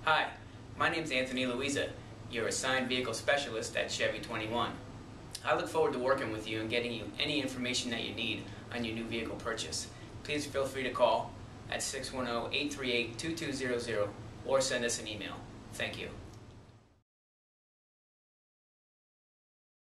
Hi, my name is Anthony Luizza, your assigned vehicle specialist at Chevy 21. I look forward to working with you and getting you any information that you need on your new vehicle purchase. Please feel free to call at 610-838-2200 or send us an email. Thank you.